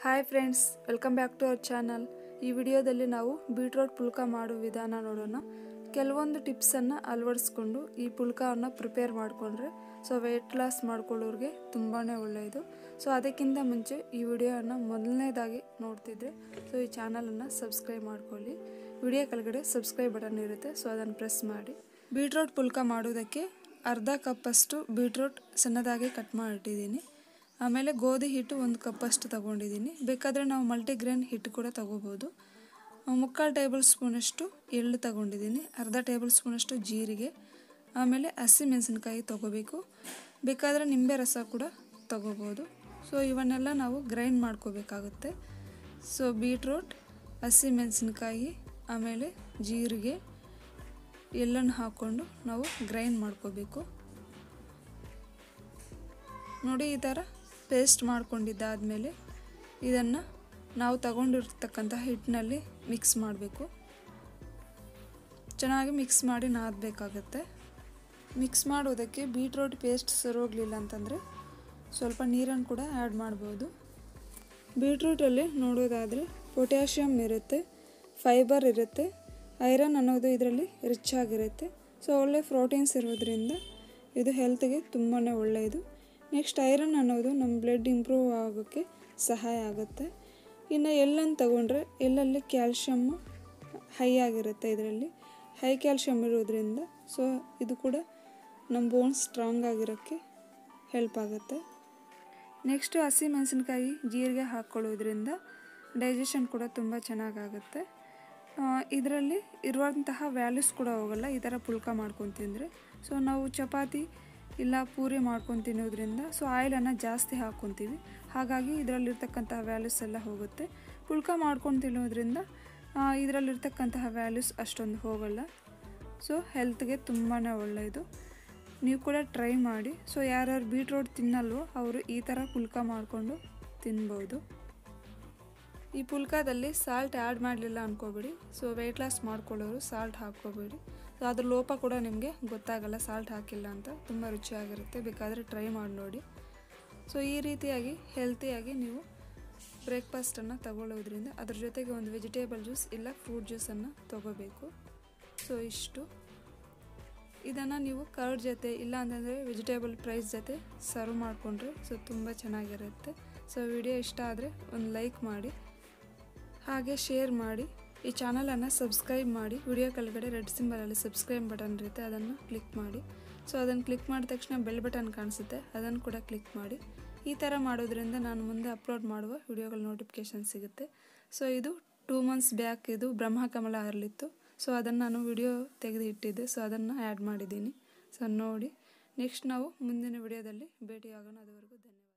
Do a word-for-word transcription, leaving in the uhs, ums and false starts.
Hi friends, welcome back to our channel. ಈ ವಿಡಿಯೋದಲ್ಲಿ ನಾವು ಬೀಟ್ರೋಟ್ ಪುಲ್ಕ ಮಾಡೋ ವಿಧಾನ ನೋಡೋಣ. ಕೆಲವೊಂದು ಟಿಪ್ಸನ್ನು ಅಳವಡಿಸ್ಕೊಂಡು ಈ ಪುಲ್ಕವನ್ನು ಪ್ರಿಪೇರ್ ಮಾಡಿಕೊಂಡ್ರೆ ಸೊ ವೆಯ್ಟ್ ಲಾಸ್ ಮಾಡ್ಕೊಳ್ಳೋರಿಗೆ ತುಂಬಾ ಒಳ್ಳೆಯದು. ಸೊ ಅದಕ್ಕಿಂತ ಮುಂಚೆ ಈ ವಿಡಿಯೋವನ್ನು ಮೊದಲನೇದಾಗಿ ನೋಡ್ತಿದ್ರೆ ಸೊ ಈ ಚಾನಲನ್ನು ಸಬ್ಸ್ಕ್ರೈಬ್ ಮಾಡ್ಕೊಳ್ಳಿ. ವಿಡಿಯೋ ಕೆಳಗಡೆ ಸಬ್ಸ್ಕ್ರೈಬ್ ಬಟನ್ ಇರುತ್ತೆ, ಸೊ ಅದನ್ನು ಪ್ರೆಸ್ ಮಾಡಿ. ಬೀಟ್ರೋಟ್ ಪುಲ್ಕ ಮಾಡೋದಕ್ಕೆ ಅರ್ಧ ಕಪ್ಪಷ್ಟು ಬೀಟ್ರೋಟ್ ಸಣ್ಣದಾಗಿ ಕಟ್ ಮಾಡಿಟ್ಟಿದ್ದೀನಿ. ಆಮೇಲೆ ಗೋಧಿ ಹಿಟ್ಟು ಒಂದು ಕಪ್ಪಷ್ಟು ತೊಗೊಂಡಿದ್ದೀನಿ. ಬೇಕಾದರೆ ನಾವು ಮಲ್ಟಿಗ್ರೇನ್ ಹಿಟ್ಟು ಕೂಡ ತೊಗೋಬೋದು. ಮುಕ್ಕಾಲು ಟೇಬಲ್ ಸ್ಪೂನಷ್ಟು ಎಳ್ಳು ತೊಗೊಂಡಿದ್ದೀನಿ. ಅರ್ಧ ಟೇಬಲ್ ಸ್ಪೂನಷ್ಟು ಜೀರಿಗೆ, ಆಮೇಲೆ ಹಸಿ ಮೆಣಸಿನ್ಕಾಯಿ ತೊಗೋಬೇಕು. ಬೇಕಾದರೆ ನಿಂಬೆ ರಸ ಕೂಡ ತೊಗೋಬೋದು. ಸೊ ಇವನ್ನೆಲ್ಲ ನಾವು ಗ್ರೈಂಡ್ ಮಾಡ್ಕೋಬೇಕಾಗುತ್ತೆ. ಸೊ ಬೀಟ್ರೋಟ್, ಹಸಿ ಮೆಣಸಿನ್ಕಾಯಿ, ಆಮೇಲೆ ಜೀರಿಗೆ, ಎಳ್ಳನ್ನು ಹಾಕ್ಕೊಂಡು ನಾವು ಗ್ರೈಂಡ್ ಮಾಡ್ಕೋಬೇಕು. ನೋಡಿ, ಈ ಥರ ಪೇಸ್ಟ್ ಮಾಡ್ಕೊಂಡಿದ್ದಾದಮೇಲೆ ಇದನ್ನು ನಾವು ತಗೊಂಡಿರ್ತಕ್ಕಂಥ ಹಿಟ್ಟಿನಲ್ಲಿ ಮಿಕ್ಸ್ ಮಾಡಬೇಕು. ಚೆನ್ನಾಗಿ ಮಿಕ್ಸ್ ಮಾಡಿ ನಾದಬೇಕಾಗತ್ತೆ. ಮಿಕ್ಸ್ ಮಾಡೋದಕ್ಕೆ ಬೀಟ್ರೋಟ್ ಪೇಸ್ಟ್ ಸರೋಗಲಿಲ್ಲ ಅಂತಂದರೆ ಸ್ವಲ್ಪ ನೀರನ್ನು ಕೂಡ ಆ್ಯಡ್ ಮಾಡ್ಬೋದು. ಬೀಟ್ರೂಟಲ್ಲಿ ನೋಡೋದಾದರೆ ಪೊಟ್ಯಾಷಿಯಮ್ ಇರುತ್ತೆ, ಫೈಬರ್ ಇರುತ್ತೆ, ಐರನ್ ಅನ್ನೋದು ಇದರಲ್ಲಿ ರಿಚ್ ಆಗಿರುತ್ತೆ. ಸೊ ಒಳ್ಳೆ ಪ್ರೋಟೀನ್ಸ್ ಇರೋದ್ರಿಂದ ಇದು ಹೆಲ್ತ್ಗೆ ತುಂಬಾ ಒಳ್ಳೆಯದು. ನೆಕ್ಸ್ಟ್ ಐರನ್ ಅನ್ನೋದು ನಮ್ಮ ಬ್ಲಡ್ ಇಂಪ್ರೂವ್ ಆಗೋಕ್ಕೆ ಸಹಾಯ ಆಗುತ್ತೆ. ಇನ್ನು ಎಳ್ಳನ್ನು ತಗೊಂಡ್ರೆ ಎಳ್ಳಲ್ಲಿ ಕ್ಯಾಲ್ಶಿಯಮ್ಮು ಹೈ ಆಗಿರುತ್ತೆ. ಇದರಲ್ಲಿ ಹೈ ಕ್ಯಾಲ್ಶಿಯಮ್ ಇರೋದ್ರಿಂದ ಸೊ ಇದು ಕೂಡ ನಮ್ಮ ಬೋನ್ಸ್ ಸ್ಟ್ರಾಂಗ್ ಆಗಿರೋಕ್ಕೆ ಹೆಲ್ಪ್ ಆಗುತ್ತೆ. ನೆಕ್ಸ್ಟು ಹಸಿ ಮೆಣಸಿನ್ಕಾಯಿ, ಜೀರಿಗೆ ಹಾಕ್ಕೊಳ್ಳೋದ್ರಿಂದ ಡೈಜೆಷನ್ ಕೂಡ ತುಂಬ ಚೆನ್ನಾಗಾಗುತ್ತೆ. ಇದರಲ್ಲಿ ಇರುವಂತಹ ವ್ಯಾಲ್ಯೂಸ್ ಕೂಡ ಹೋಗಲ್ಲ ಈ ಥರ ಪುಲ್ಕ ಮಾಡ್ಕೊಂಡು ತಿಂದರೆ. ಸೊ ನಾವು ಚಪಾತಿ ಇಲ್ಲ ಪೂರಿ ಮಾಡ್ಕೊಂಡು ತಿನ್ನೋದ್ರಿಂದ ಸೊ ಆಯಿಲನ್ನು ಜಾಸ್ತಿ ಹಾಕ್ಕೊತೀವಿ, ಹಾಗಾಗಿ ಇದರಲ್ಲಿರ್ತಕ್ಕಂತಹ ವ್ಯಾಲ್ಯೂಸ್ ಎಲ್ಲ ಹೋಗುತ್ತೆ. ಪುಲ್ಕ ಮಾಡ್ಕೊಂಡು ತಿನ್ನೋದ್ರಿಂದ ಇದರಲ್ಲಿರ್ತಕ್ಕಂತಹ ವ್ಯಾಲ್ಯೂಸ್ ಅಷ್ಟೊಂದು ಹೋಗಲ್ಲ. ಸೊ ಹೆಲ್ತ್ಗೆ ತುಂಬಾ ಒಳ್ಳೆಯದು. ನೀವು ಕೂಡ ಟ್ರೈ ಮಾಡಿ. ಸೊ ಯಾರ್ಯಾರು ಬೀಟ್ರೋಟ್ ತಿನ್ನಲ್ವೋ ಅವರು ಈ ಥರ ಪುಲ್ಕ ಮಾಡಿಕೊಂಡು ತಿನ್ಬೋದು. ಈ ಪುಲ್ಕದಲ್ಲಿ ಸಾಲ್ಟ್ ಆ್ಯಡ್ ಮಾಡಲಿಲ್ಲ ಅಂದ್ಕೋಬೇಡಿ. ಸೊ ವೆಯ್ಟ್ ಲಾಸ್ ಮಾಡ್ಕೊಳ್ಳೋರು ಸಾಲ್ಟ್ ಹಾಕ್ಕೋಬೇಡಿ. ಸೊ ಅದ್ರ ಲೋಪ ಕೂಡ ನಿಮಗೆ ಗೊತ್ತಾಗಲ್ಲ ಸಾಲ್ಟ್ ಹಾಕಿಲ್ಲ ಅಂತ. ತುಂಬ ರುಚಿಯಾಗಿರುತ್ತೆ, ಬೇಕಾದರೆ ಟ್ರೈ ಮಾಡಿ ನೋಡಿ. ಸೊ ಈ ರೀತಿಯಾಗಿ ಹೆಲ್ತಿಯಾಗಿ ನೀವು ಬ್ರೇಕ್ಫಾಸ್ಟನ್ನು ತಗೊಳ್ಳೋದ್ರಿಂದ ಅದ್ರ ಜೊತೆಗೆ ಒಂದು ವೆಜಿಟೇಬಲ್ ಜ್ಯೂಸ್ ಇಲ್ಲ ಫ್ರೂಟ್ ಜ್ಯೂಸನ್ನು ತೊಗೋಬೇಕು. ಸೊ ಇಷ್ಟು. ಇದನ್ನು ನೀವು ಕರ್ಡ್ ಜೊತೆ ಇಲ್ಲ ಅಂತಂದರೆ ವೆಜಿಟೇಬಲ್ ಪ್ರೈಸ್ ಜೊತೆ ಸರ್ವ್ ಮಾಡಿಕೊಂಡ್ರೆ ಸೊ ತುಂಬ ಚೆನ್ನಾಗಿರುತ್ತೆ. ಸೊ ವಿಡಿಯೋ ಇಷ್ಟ ಆದರೆ ಒಂದು ಲೈಕ್ ಮಾಡಿ, ಹಾಗೆ ಶೇರ್ ಮಾಡಿ. ಈ ಚಾನಲನ್ನು ಸಬ್ಸ್ಕ್ರೈಬ್ ಮಾಡಿ. ವಿಡಿಯೋ ಕೆಳಗಡೆ ರೆಡ್ ಸಿಂಬಲಲ್ಲಿ ಸಬ್ಸ್ಕ್ರೈಬ್ ಬಟನ್ ಇರುತ್ತೆ, ಅದನ್ನು ಕ್ಲಿಕ್ ಮಾಡಿ. ಸೊ ಅದನ್ನು ಕ್ಲಿಕ್ ಮಾಡಿದ ತಕ್ಷಣ ಬೆಲ್ ಬಟನ್ ಕಾಣಿಸುತ್ತೆ, ಅದನ್ನು ಕೂಡ ಕ್ಲಿಕ್ ಮಾಡಿ. ಈ ಥರ ಮಾಡೋದ್ರಿಂದ ನಾನು ಮುಂದೆ ಅಪ್ಲೋಡ್ ಮಾಡುವ ವಿಡಿಯೋಗಳ ನೋಟಿಫಿಕೇಷನ್ ಸಿಗುತ್ತೆ. ಸೊ ಇದು ಟೂ ಮಂತ್ಸ್ ಬ್ಯಾಕ್ ಇದು ಬ್ರಹ್ಮಕಮಲ ಅರಳಿತ್ತು. ಸೊ ಅದನ್ನು ನಾನು ವಿಡಿಯೋ ತೆಗೆದು ಇಟ್ಟಿದ್ದೆ. ಸೊ ಅದನ್ನು ಆ್ಯಡ್ ಮಾಡಿದ್ದೀನಿ. ಸೊ ನೋಡಿ, ನೆಕ್ಸ್ಟ್ ನಾವು ಮುಂದಿನ ವಿಡಿಯೋದಲ್ಲಿ ಭೇಟಿಯಾಗೋಣ. ಅದುವರೆಗೂ ಧನ್ಯವಾದ.